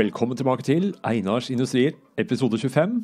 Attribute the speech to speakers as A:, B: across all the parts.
A: Velkommen tilbake til Einars Industrier, episode 25.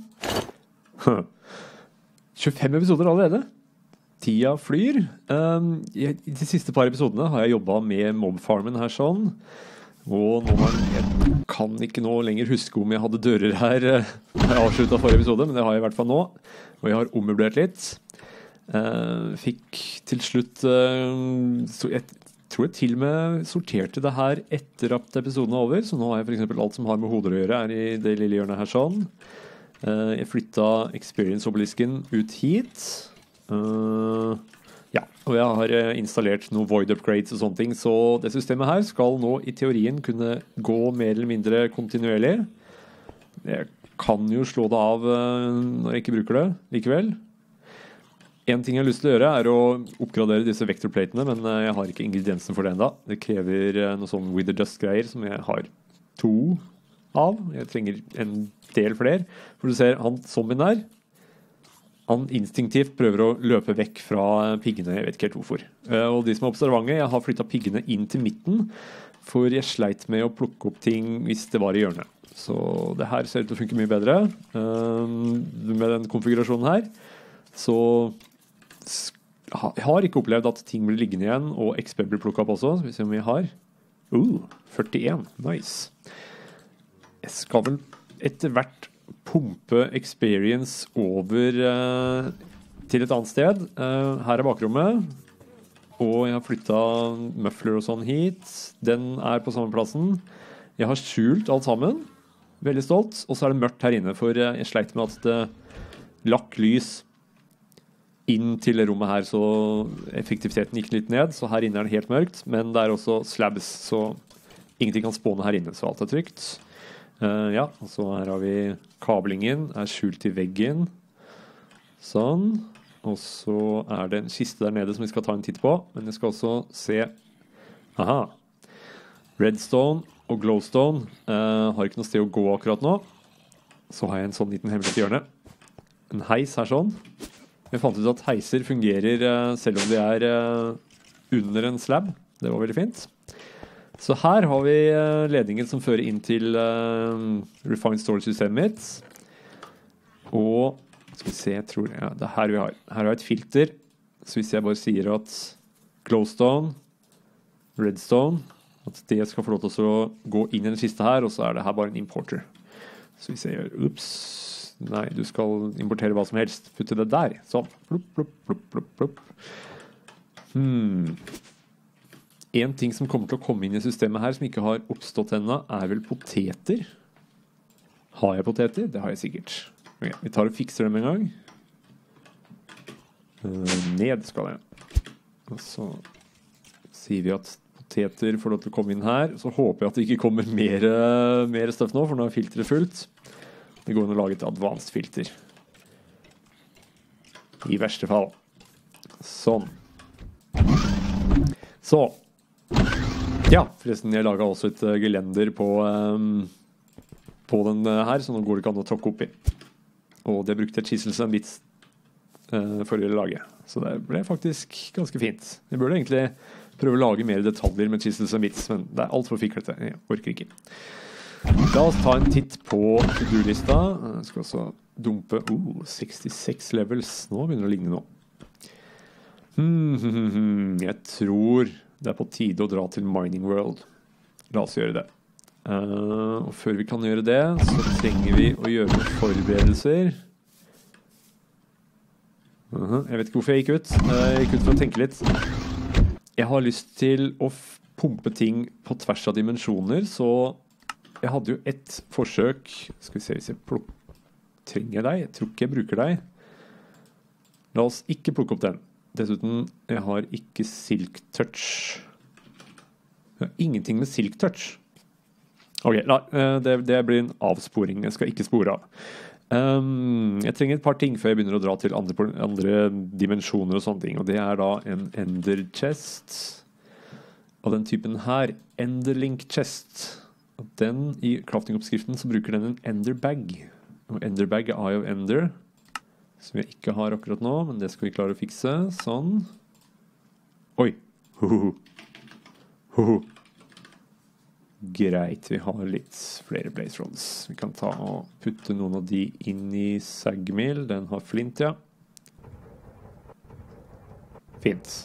A: 25 episoder allerede. Tida flyr. I de siste par episodene har jeg jobbet med Mobfarmen her sånn. Og jeg kan ikke nå lenger huske om jeg hadde dører her da jeg avsluttet forrige episode, men det har jeg i hvert fall nå. Og jeg har ommøblert litt. Fikk til slutt jeg tror jeg til og med sorterte det her etter at episoden er over, så nå har jeg for eksempel alt som har med hoder å gjøre er i det lille hjørnet her sånn. Jeg flyttet Experience-obelisken ut hit. Ja, og jeg har installert noen void upgrades og sånne ting, så det systemet her skal nå i teorien kunne gå mer eller mindre kontinuerlig. Jeg kan jo slå det av når jeg ikke bruker det likevel. En ting jeg har lyst til å gjøre er å oppgradere disse vektorplatene, men jeg har ikke ingrediensene for det enda. Det krever noe sånn with the dust-greier som jeg har 2 av. Jeg trenger en del flere. For du ser, han zombien der, han instinktivt prøver å løpe vekk fra piggene, jeg vet ikke helt hvorfor. Og de som er observante, jeg har flyttet piggene inn til midten, for jeg sleit med å plukke opp ting hvis det var i hjørnet. Så det her ser ut til å funke mye bedre med den konfigurasjonen her. Så jeg har ikke opplevd at ting blir liggende igjen, og XP blir plukket opp også. Skal vi se om vi har 41, nice. Jeg skal vel etter hvert pumpe experience over til et annet sted. Her er bakrommet, og jeg har flyttet muffler og sånn hit. Den er på samme plassen. Jeg har skjult alt sammen, veldig stolt, og så er det mørkt her inne, for jeg sleit med at det lakk lys inn til rommet her, så effektiviteten gikk litt ned, så her inne er det helt mørkt, men det er også slabs, så ingenting kan spåne her inne, så alt er trygt. Ja, og så her har vi kablingen, er skjult i veggen, sånn, og så er det en kiste der nede som vi skal ta en titt på, men jeg skal også se, redstone og glowstone har ikke noe sted å gå akkurat nå, så har jeg en sånn liten hemmelig hjørne, en heis her sånn. Jeg fant ut at heiser fungerer selv om de er under en slab. Det var veldig fint. Så her har vi ledningen som fører inn til Refined Storage-systemet mitt. Og skal vi se, jeg tror det er her vi har. Her har jeg et filter. Så hvis jeg bare sier at glowstone, redstone, at det skal få lov til å gå inn i den kiste her, og så er det her bare en importer. Så hvis jeg gjør, nei, du skal importere hva som helst. Putte det der. Sånn. Plupp, plupp, plupp, plupp, plupp. En ting som kommer til å komme inn i systemet her som ikke har oppstått ennå, er vel poteter. Har jeg poteter? Det har jeg sikkert. Okay, vi tar og fikser dem en gang. Ned skal jeg. Og så sier vi at poteter får lov til å komme inn her. Så håper jeg at det ikke kommer mer stuff nå, for nå er filteret fullt. Det går an å lage et advanced filter. I verste fall. Sånn. Så. Ja, forresten, jeg laget også et gelender på den her, så nå går det ikke an å tråkke opp i. Og det brukte jeg chisels and bits for å lage. Så det ble faktisk ganske fint. Jeg burde egentlig prøve å lage mer detaljer med chisels and bits, men det er alt for fiklete. Jeg orker ikke. La oss ta en titt på to-do-lista. Jeg skal også dumpe 66 levels. Nå begynner det å ligne nå. Jeg tror det er på tide å dra til Mining World. La oss gjøre det. Og før vi kan gjøre det, så trenger vi å gjøre noen forberedelser. Jeg vet ikke hvorfor jeg gikk ut. Jeg gikk ut for å tenke litt. Jeg har lyst til å pumpe ting på tvers av dimensjoner, så jeg hadde jo et forsøk. Skal vi se hvis jeg trenger deg. Jeg tror ikke jeg bruker deg. La oss ikke plukke opp den. Dessuten, jeg har ikke Silk Touch. Jeg har ingenting med Silk Touch. Ok, det blir en avsporing. Jeg skal ikke spore av. Jeg trenger et par ting før jeg begynner å dra til andre dimensjoner og sånne ting. Og det er da en Ender Chest. Og den typen her, Enderlink Chest. Og den, i crafting-oppskriften så bruker den en Ender Bag. Og Ender Bag er Eye of Ender, som jeg ikke har akkurat nå, men det skal vi klare å fikse. Sånn. Oi! Greit, vi har litt flere blaze rods. Vi kan ta og putte noen av de inn i sagmill. Den har flint, ja. Fint.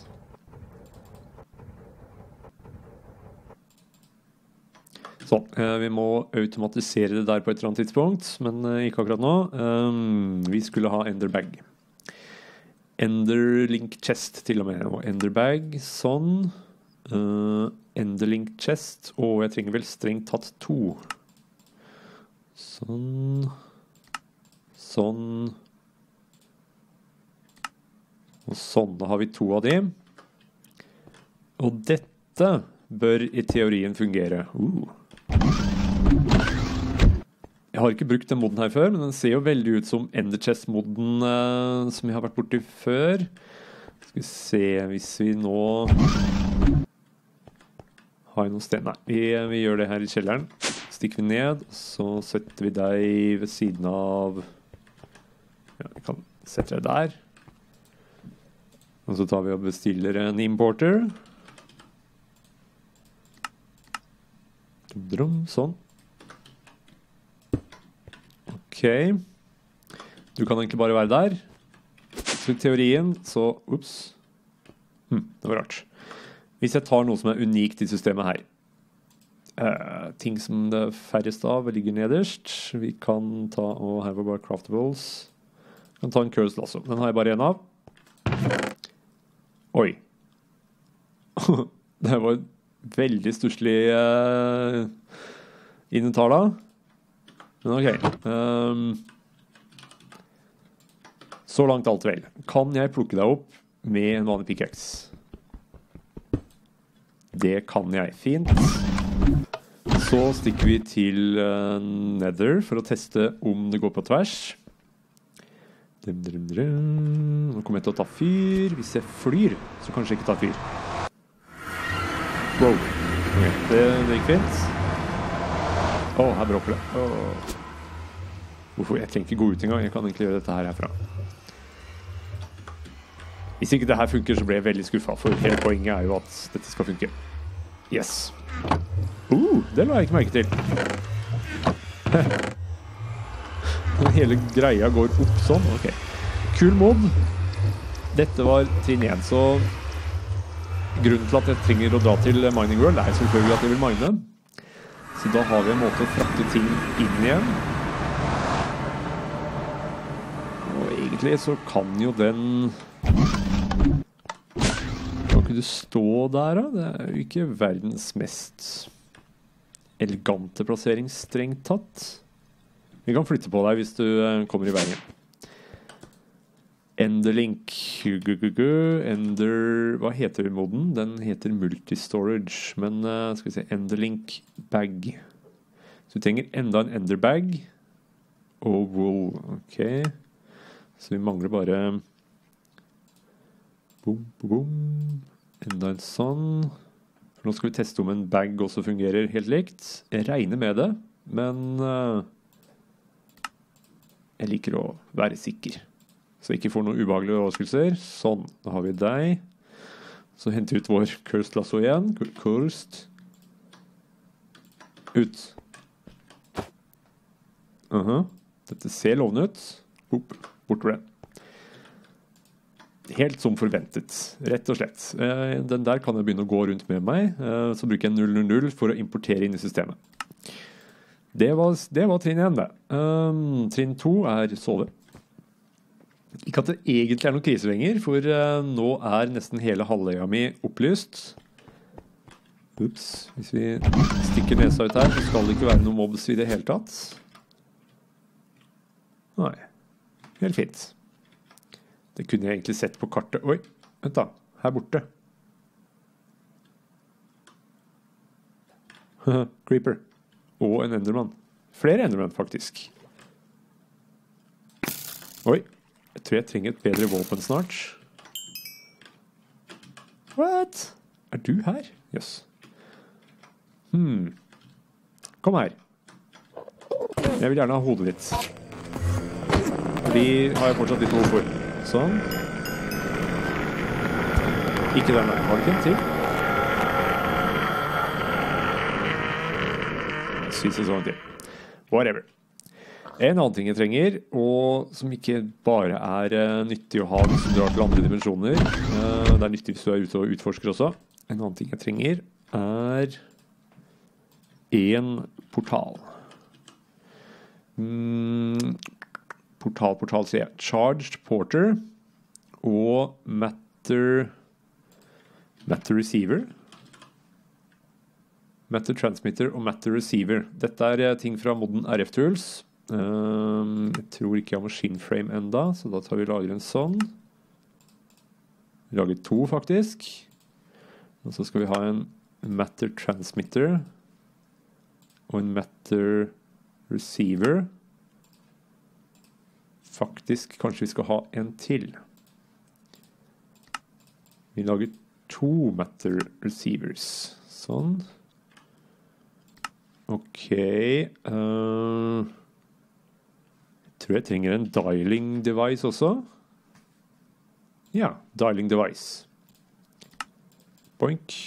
A: Sånn, vi må automatisere det der på et eller annet tidspunkt, men ikke akkurat nå. Vi skulle ha enderbag. Enderlink chest til og med, og enderbag, sånn. Enderlink chest, og jeg trenger vel strengt tatt 2. Sånn. Sånn. Og sånn, da har vi 2 av de. Og dette bør i teorien fungere. Jeg har ikke brukt den moden her før, men den ser jo veldig ut som Ender Chest-moden som jeg har vært borti før. Skal vi se, hvis vi nå har noen sted. Nei, vi gjør det her i kjelleren. Stikker vi ned, så setter vi deg ved siden av, ja, vi kan sette deg der. Og så tar vi og bestiller en importer. Sånn. Ok. Du kan egentlig bare være der. Så i teorien, så, ups. Det var rart. Hvis jeg tar noe som er unikt i systemet her. Ting som det færreste av ligger nederst. Vi kan ta, og her var bare craftables. Vi kan ta en cursed lasso. Den har jeg bare en av. Oi. Det var veldig stusslig inventar da. Men ok. Så langt alt vel. Kan jeg plukke deg opp med en vanlig pickaxe? Det kan jeg. Fint. Så stikker vi til Nether for å teste om det går på tvers. Nå kommer jeg til å ta fyr. Hvis jeg flyr, så kanskje jeg ikke tar fyr. Wow. Okay, det gikk fint. Her bråker det. Hvorfor? Jeg trenger ikke gå ut en gang. Jeg kan egentlig gjøre dette her herfra. Hvis ikke det her funker, så ble jeg veldig skuffet, for hele poenget er jo at dette skal funke. Yes. Det la jeg ikke merke til. Hele greia går opp sånn. Ok. Kul mod. Dette var trinn 1, så grunnen til at jeg trenger å dra til Mining World er selvfølgelig at jeg vil mine. Så da har vi en måte å frakte ting inn igjen. Og egentlig så kan jo den... Kan ikke du stå der da? Det er jo ikke verdens mest elegante plassering strengt tatt. Vi kan flytte på deg hvis du kommer i veien. Enderlink. Hva heter moden? Den heter multistorage. Men skal vi se, Enderlink bag. Så vi trenger enda en enderbag. Og wool. Ok. Så vi mangler bare... Boom, boom, boom. Enda en sånn. Nå skal vi teste om en bag også fungerer helt likt. Jeg regner med det, men jeg liker å være sikker. Så jeg ikke får noen ubehagelige overraskelser. Sånn, da har vi deg. Så henter vi ut vår cursed lasso igjen. Cursed. Ut. Dette ser lovende ut. Bort for det. Helt som forventet, rett og slett. Den der kan jeg begynne å gå rundt med meg. Så bruker jeg 000 for å importere inn i systemet. Det var trinn 1 det. Trinn 2 er sove. Ikke at det egentlig er noen krise lenger, for nå er nesten hele halvøya mi opplyst. Ups, hvis vi stikker nesa ut her, så skal det ikke være noen mobs i det hele tatt. Nei, helt fint. Det kunne jeg egentlig sett på kartet. Oi, vent da, her borte. Creeper. Og en enderman. Flere enderman, faktisk. Oi, jeg tror jeg trenger et bedre våpen snart. What? Er du her? Yes. Kom her. Jeg vil gjerne ha hodet ditt. De har jeg fortsatt litt behov for. Sånn. Ikke den der. Har du ikke en til? spise sånn til. Whatever. En annen ting jeg trenger, og som ikke bare er nyttig å ha hvis du drar til andre dimensjoner, det er nyttig hvis du er ute og utforsker også. En annen ting jeg trenger er en portal. Portal sier jeg. Charged Porter og Matter Receiver. Matter Transmitter og Matter Receiver. Dette er ting fra modden RF Tools. Jeg tror ikke jeg har machine frame enda, så da tar vi og lager en sånn. Vi lager 2 faktisk. Og så skal vi ha en Matter Transmitter og en Matter Receiver. Faktisk, kanskje vi skal ha en til. Vi lager 2 Matter Receivers. Sånn. Ok. Jeg tror jeg trenger en dialing device også. Ja, dialing device. Boink.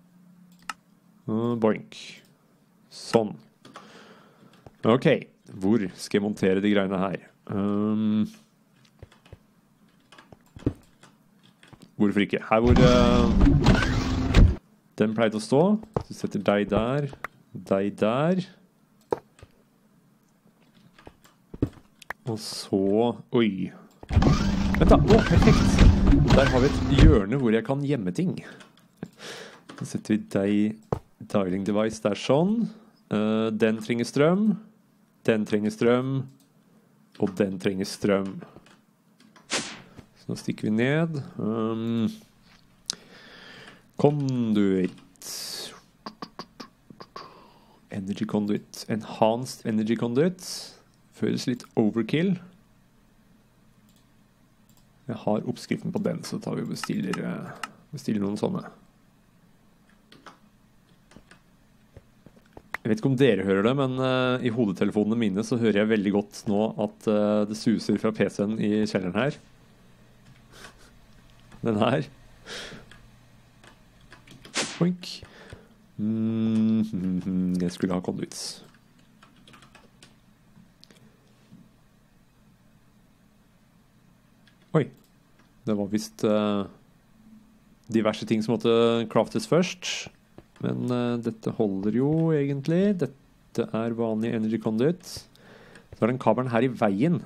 A: Boink. Sånn. Ok, hvor skal jeg montere de greiene her? Hvorfor ikke? Her hvor den pleide å stå. Så setter deg der. Deg der. Og så... Oi. Vent da. Perfekt. Der har vi et hjørne hvor jeg kan gjemme ting. Så setter vi deg dialing device der sånn. Den trenger strøm. Den trenger strøm. Og den trenger strøm. Så nå stikker vi ned. Conduit. Energy conduit. Enhanced energy conduit. Føles litt overkill. Jeg har oppskriften på den, så tar vi og bestiller noen sånne. Jeg vet ikke om dere hører det, men i hodetelefonene mine så hører jeg veldig godt nå at det suser fra PC-en i kjelleren her. Den her. Boink. Jeg skulle ha conduits. Oi. Det var vist diverse ting som måtte craftes først. Men dette holder jo egentlig. Dette er vanlig energy conduit. Så er den kabelen her i veien.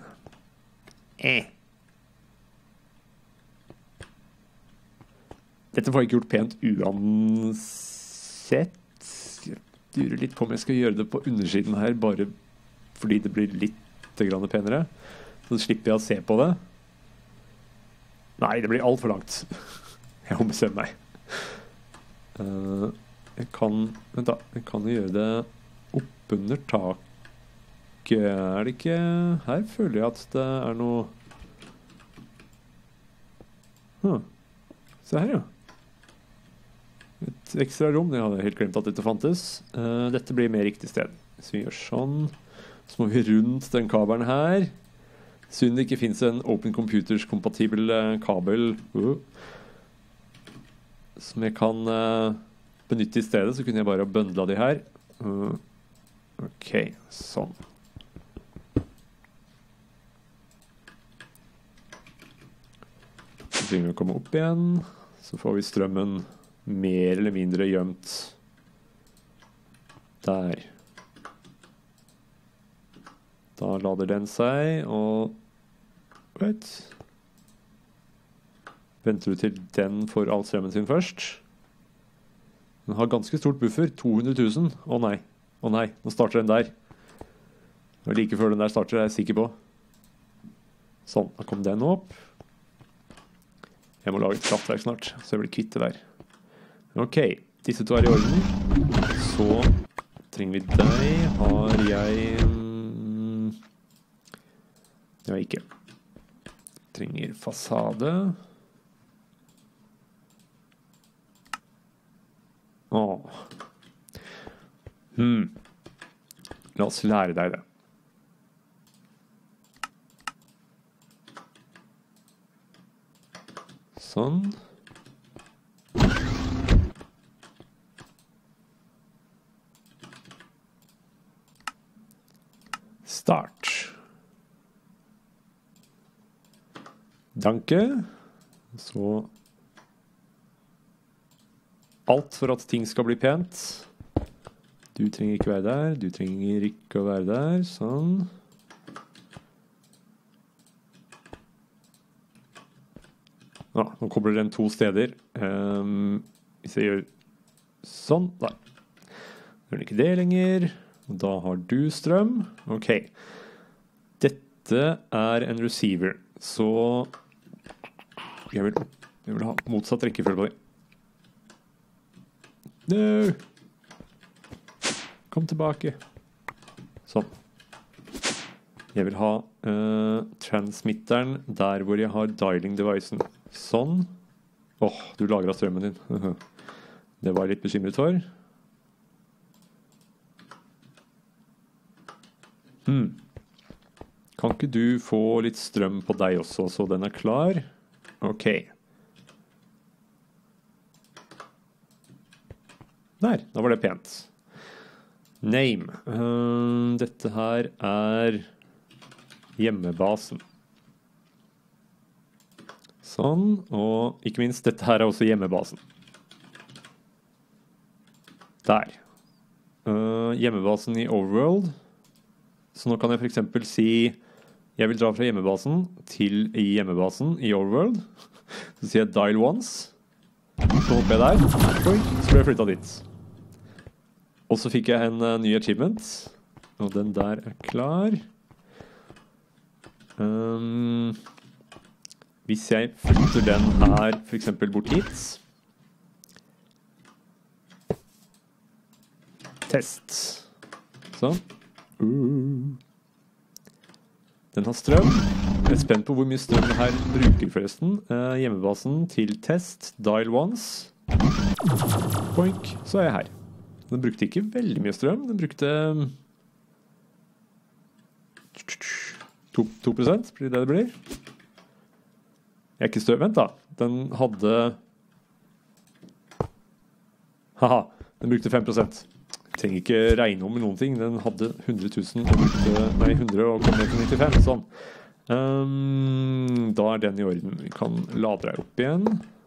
A: Dette får jeg ikke gjort pent uansett. Jeg lurer litt på om jeg skal gjøre det på undersiden her, bare fordi det blir litt grann penere. Så slipper jeg å se på det. Nei, det blir alt for langt. Jeg må bestemme meg. Vent da, jeg kan jo gjøre det oppunder taket. Er det ikke... Her føler jeg at det er noe... Se her, ja. Et ekstra rom, jeg hadde helt glemt at dette fantes. Dette blir mer riktig sted. Så vi gjør sånn. Så må vi rundt den kabelen her. Synd det ikke finnes en Open Computers kompatibel kabel som jeg kan benytte i stedet, så kunne jeg bare bøndla de her. Ok, sånn. Så trenger vi å komme opp igjen. Så får vi strømmen mer eller mindre gjemt der. Da lader den seg, og venter du til den får all strømmen sin først. Den har ganske stort buffer, 200 000. Å nei, nå starter den der. Og like før den der starter, er jeg sikker på. Sånn, da kom den opp. Jeg må lage et kraftverk snart, så jeg blir kvitt det der. Ok, disse to er i orden. Så trenger vi deg. Har jeg... Det har jeg ikke. Trenger fasade. La oss lære deg det. Sånn. Start. Danke. Så alt for at ting skal bli pent. Du trenger ikke være der, du trenger ikke å være der, sånn. Ja, nå kommer den 2 steder. Hvis jeg gjør sånn, da gjør den ikke det lenger. Da har du strøm. Ok. Dette er en receiver, så jeg vil ha motsatt rekkefølge på det. No! Kom tilbake. Sånn. Jeg vil ha transmitteren der hvor jeg har dialing devicen. Sånn. Du lagret strømmen din. Det var jeg litt bekymret for. Kan ikke du få litt strøm på deg også, så den er klar? Ok. Der, da var det pent. Name. Dette her er hjemmebasen. Sånn, og ikke minst, dette her er også hjemmebasen. Der. Hjemmebasen i Overworld. Så nå kan jeg for eksempel si, jeg vil dra fra hjemmebasen til hjemmebasen i Overworld. Så sier jeg dial once. Så hopper jeg der. Oi, så ble jeg flyttet dit. Og så fikk jeg en ny achievement. Og den der er klar. Hvis jeg flytter den her for eksempel bort hit. Test. Sånn. Den har strøm. Jeg er spent på hvor mye strøm det her bruker forresten. Hjemmebasen til test, dial once. Boink, så er jeg her. Den brukte ikke veldig mye strøm. Den brukte 2%, blir det blir. Jeg er ikke støv, vent da. Den hadde... Haha, den brukte 5%. Jeg trenger ikke regne om med noen ting. Den hadde 100 000 og brukte, 100 og kom ned til 95, sånn. Da er den i orden. Vi kan lade deg opp igjen.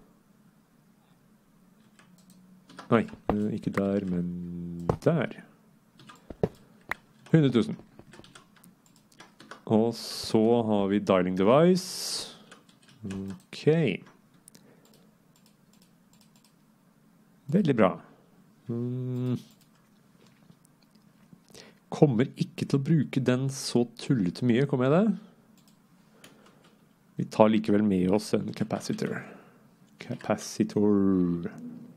A: Nei, ikke der, men der. 100 000. Og så har vi dialing device. Ok. Veldig bra. Kommer ikke til å bruke den så tullete mye, kommer jeg det? Vi tar likevel med oss en capacitor. Capacitor.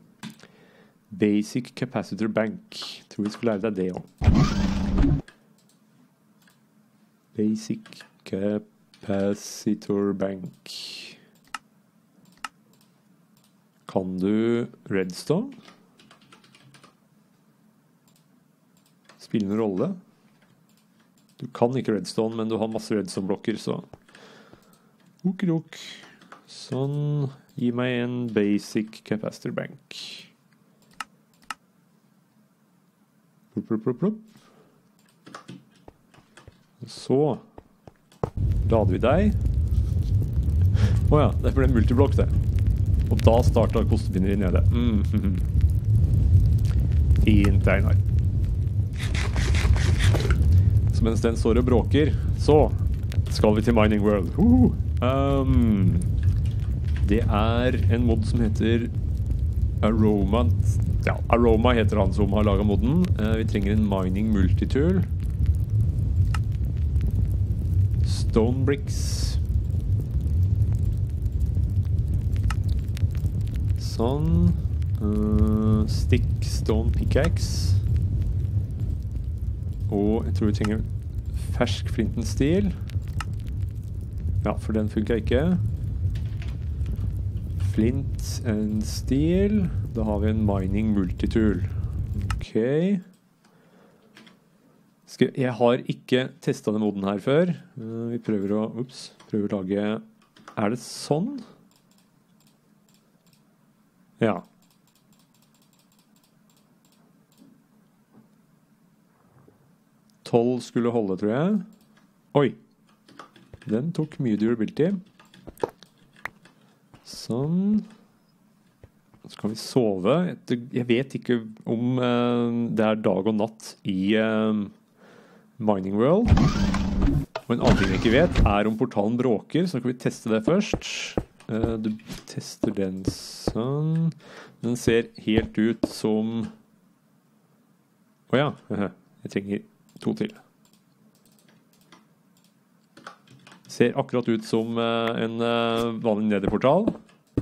A: Basic capacitor bank. Tror vi skulle lære deg det også. Basic capacitor bank. Kan du redstone? Spiller noen rolle? Du kan ikke redstone, men du har masse redstone-blokker, så... Okidok. Sånn. Gi meg en basic capacitor bank. Så lader vi deg. Åja, det ble en multiblokk det. Og da startet kostepinner nede. Fint, Einar. Så mens den står og bråker, så skal vi til Mining World. Det er en mod som heter Aroma. Ja, Aroma heter han som har laget modden. Vi trenger en mining multitool. Stone bricks. Sånn. Stick stone pickaxe. Og jeg tror vi trenger fersk flint and steel. Ja, for den funker ikke. Flint and steel. Da har vi en mining multitool. Ok. Jeg har ikke testet den moden her før. Vi prøver å lage... Er det sånn? Ja. 12 skulle holde, tror jeg. Oi! Den tok mye durability. Sånn. Så kan vi sove. Jeg vet ikke om det er dag og natt i Mining World. Og en annen ting jeg ikke vet er om portalen bråker, så kan vi teste det først. Du tester den sånn. Den ser helt ut som... Åja, jeg trenger 2 til. Ser akkurat ut som en vanlig nederportal.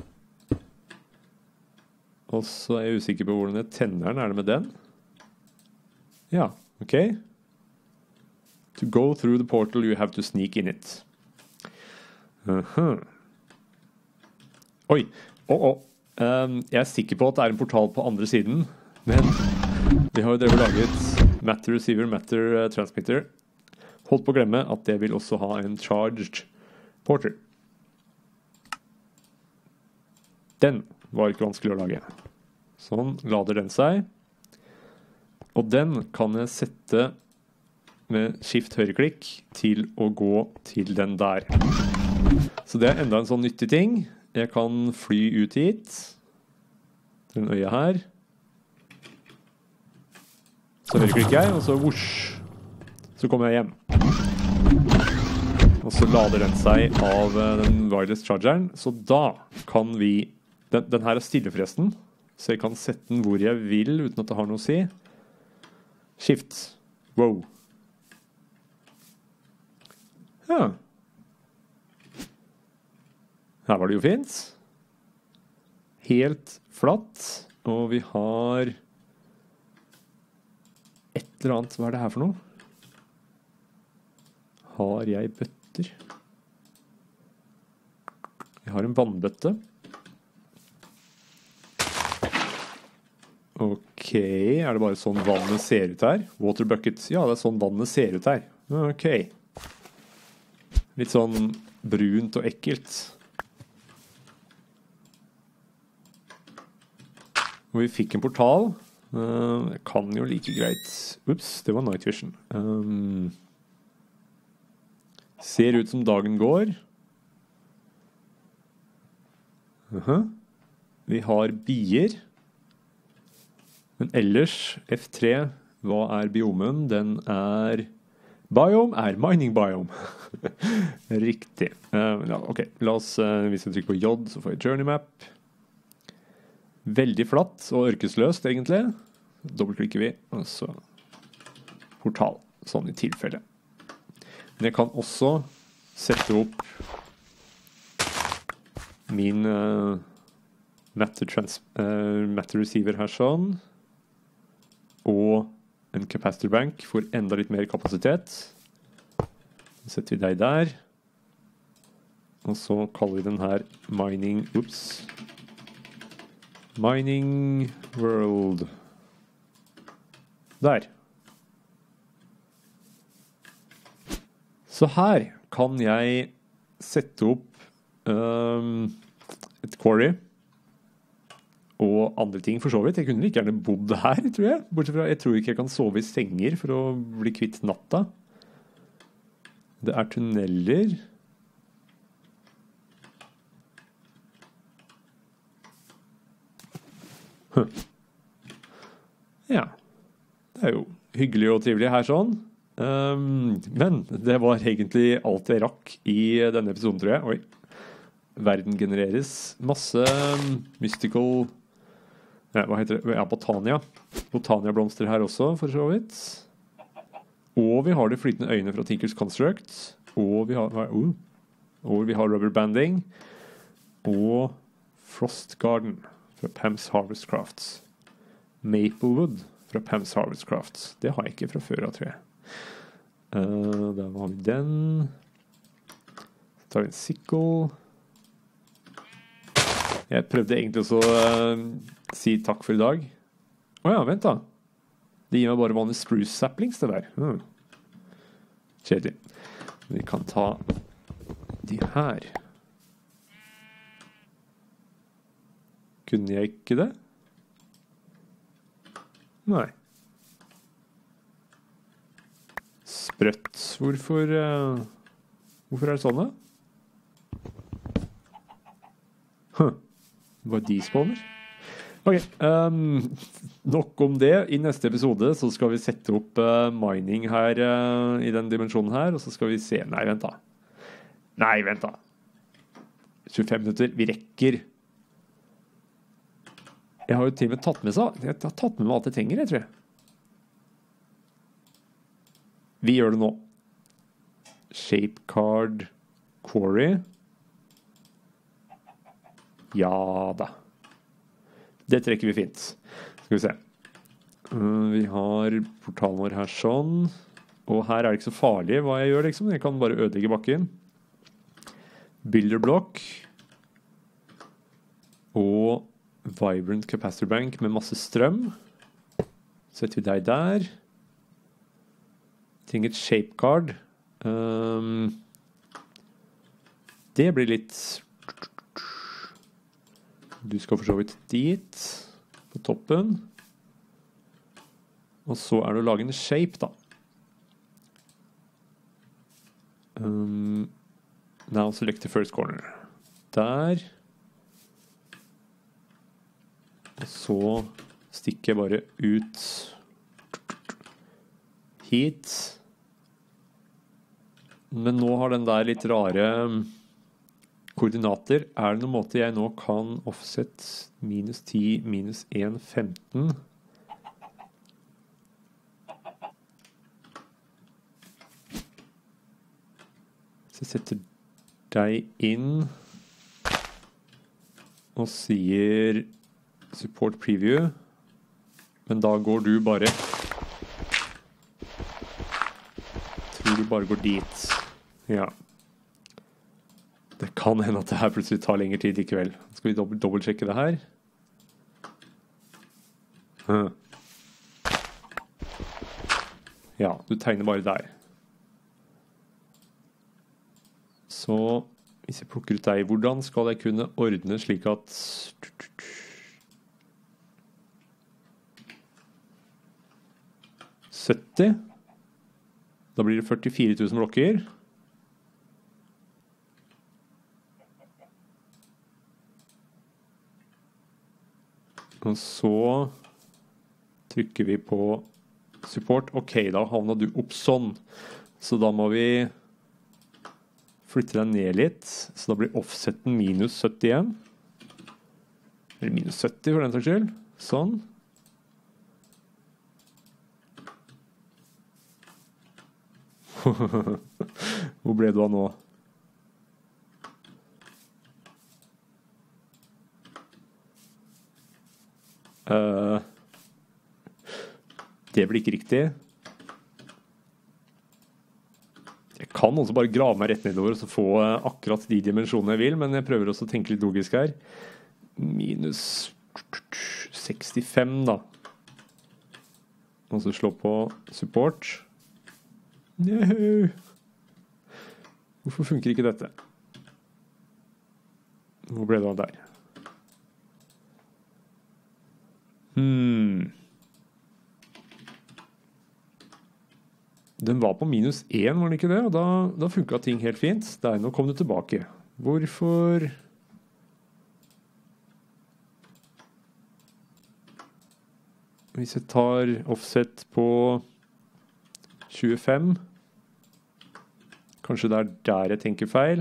A: Og så er jeg usikker på hvordan jeg tenner den. Er det med den? Ja, ok. To go through the portal, you have to sneak in it. Oi, jeg er sikker på at det er en portal på andre siden, men vi har jo drevet laget Matter Receiver, Matter Transmitter. Holdt på å glemme at det vil også ha en charged porter. Den var ikke vanskelig å lage. Sånn, lader den seg. Og den kan jeg sette med skift høyreklikk til å gå til den der. Så det er enda en sånn nyttig ting. Jeg kan fly ut hit. Den øya her. Så høyreklikker jeg, og så whoosh. Så kommer jeg hjem. Og så lader den seg av den wireless chargeren. Så da kan vi... Den her er stille forresten. Så jeg kan sette den hvor jeg vil uten at det har noe å si. Shift. Wow. Ja. Her var det jo fint. Helt flatt. Og vi har et eller annet. Hva er det her for noe? Har jeg bøtter? Jeg har en vannbøtte. Ok, er det bare sånn vannet ser ut her? Water bucket. Ja, det er sånn vannet ser ut her. Ok. Litt sånn brunt og ekkelt. Og vi fikk en portal. Jeg kan jo like greit. Ups, det var night vision. Ser ut som dagen går. Vi har bier. Men ellers, F3, hva er biomen? Den er... Biome er mining biome. Riktig. Ja, ok, la oss, hvis vi trykker på J, så får vi journey map. Veldig flatt og ørkesløst, egentlig. Dobbeltklikker vi, og så portal, sånn i tilfelle. Men jeg kan også sette opp min matter receiver her sånn, og en capacitor bank for enda litt mer kapasitet. Så setter vi deg der. Og så kaller vi den her mining, mining world. Der. Så her kan jeg sette opp et quarry og andre ting for så vidt. Jeg kunne like gjerne bodd her, tror jeg. Bortsett fra, jeg tror ikke jeg kan sove i senger for å bli kvitt natta. Det er tunneler. Ja, det er jo hyggelig og trivelig her sånn. Men det var egentlig alt jeg rakk i denne episoden, tror jeg. Oi, verden genereres. Masse mystical... hva heter det? Ja, botania. Botania-blomster her også, for så vidt. Og vi har de flytende øyne fra Tinker's Construct. Og vi har rubber banding. Og Frost Garden fra Pam's Harvest Crafts. Maplewood fra Pam's Harvest Crafts. Det har jeg ikke fra før, tror jeg. Der har vi den. Så tar vi en sickle. Jeg prøvde egentlig også å si takk for i dag. Åja, vent da. Det gir meg bare vanlige spruce saplings, det der. Kjedelig. Vi kan ta de her. Kunne jeg ikke det? Nei. sprøtt. Hvorfor er det sånn da? Var de spawner? Ok, nok om det. I neste episode så skal vi sette opp mining her i den dimensjonen her, og så skal vi se. Nei, vent da. 25 minutter, vi rekker. Jeg har jo til og med tatt med meg alt jeg trenger, jeg tror jeg. Vi gjør det nå. Shape card quarry. Ja da. Det trekker vi fint. Skal vi se. Vi har portalen vår her sånn. Og her er det ikke så farlig hva jeg gjør, liksom. Jeg kan bare ødelegge bakken. Builder block. Og Vibrant Capacitor Bank med masse strøm. Setter vi deg der. Trenger et shape card. Det blir litt... Du skal for så vidt dit, på toppen. Og så er det å lage en shape da. Now select the first corner. Der. Og så stikker jeg bare ut hit. Men nå har den der litt rare koordinater. Er det noen måte jeg nå kan offset -10, -1, 15? Så jeg setter deg inn og sier support preview, men da går du bare, tror du bare går dit. Ja. Det kan hende at det her plutselig tar lengre tid i kveld. Skal vi dobbeltsjekke det her? Ja, du tegner bare der. Så hvis jeg plukker ut deg, hvordan skal jeg kunne ordne slik at 70. Da blir det 44 000 blokker. Og så trykker vi på support. Ok, da havner du opp sånn. Så da må vi flytte deg ned litt. Så da blir offseten -71. Eller -70 for den saks skyld. Sånn. Hvor ble du av nå? Det blir ikke riktig. Jeg kan også bare grave meg rett nedover og så få akkurat de dimensjonene jeg vil, men jeg prøver også å tenke litt logisk her. -65 da. Og så slå på support. No. Hvorfor funker ikke dette? Hvor ble det av der? Den var på -1, var den ikke det? Og da funket ting helt fint. Der, nå kom du tilbake. Hvorfor... Hvis jeg tar offset på 25, kanskje det er der jeg tenker feil.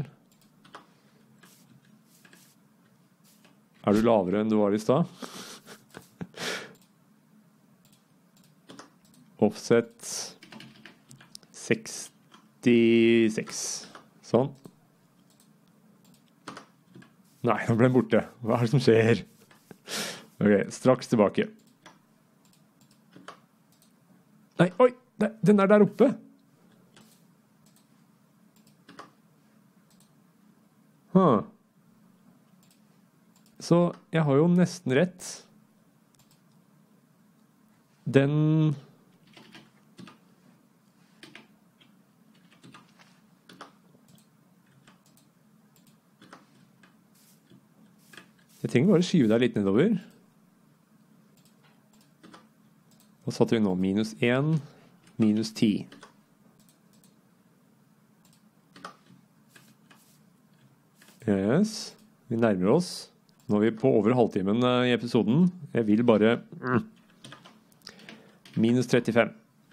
A: Er du lavere enn du var i sted? Offset 66. Sånn. Nei, nå ble den borte. Hva er det som skjer? Ok, straks tilbake. Nei, oi! Den er der oppe. Så jeg har jo nesten rett. Den... Jeg trenger bare skyve deg litt nedover. Hva satte vi nå? -1, -10. Yes. Vi nærmer oss. Nå er vi på over halvtimen i episoden. Jeg vil bare... Minus 35.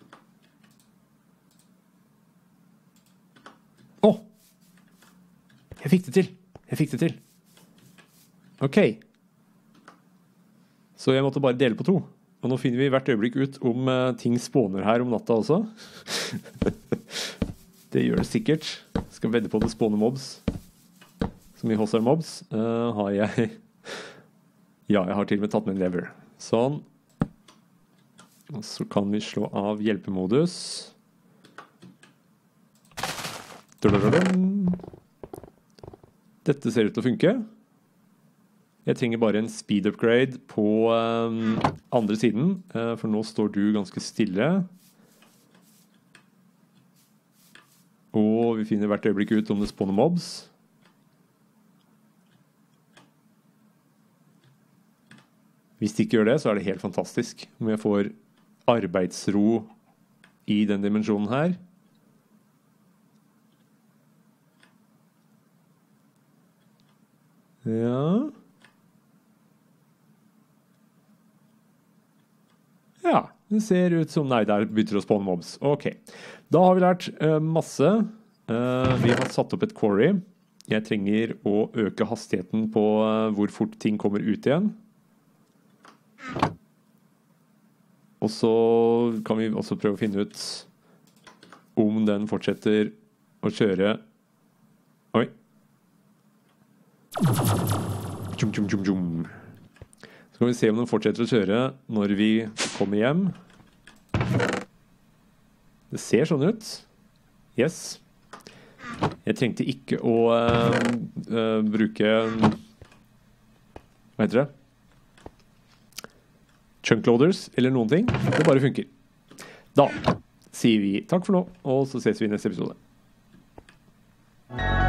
A: Åh! Jeg fikk det til. Ok. Så jeg måtte bare dele på 2. Og nå finner vi hvert øyeblikk ut om ting spåner her om natta også. Det gjør det sikkert. Skal vedde på det spåner mobs. Så mye hos mobs har jeg... Ja, jeg har til og med tatt med en lever. Sånn. Og så kan vi slå av hjelpemodus. Dette ser ut til å funke. Jeg trenger bare en speed upgrade på andre siden, for nå står du ganske stille. Og vi finner hvert øyeblikk ut om det spawner mobs. Hvis det ikke gjør det, så er det helt fantastisk. Om jeg får arbeidsro i den dimensjonen her. Ja. Ja, det ser ut som... Nei, der bytter det å spawne mobs. Ok. Da har vi lært masse. Vi har satt opp et quarry. Jeg trenger å øke hastigheten på hvor fort ting kommer ut igjen. Og så kan vi også prøve å finne ut om den fortsetter å kjøre. Oi. Tjum, tjum, tjum, tjum. Så kan vi se om den fortsetter å kjøre når vi kommer hjem. Det ser sånn ut. Yes. Jeg trengte ikke å bruke... Hva heter det? Chunkloaders eller noen ting. Det bare funker. Da sier vi takk for nå, og så ses vi i neste episode.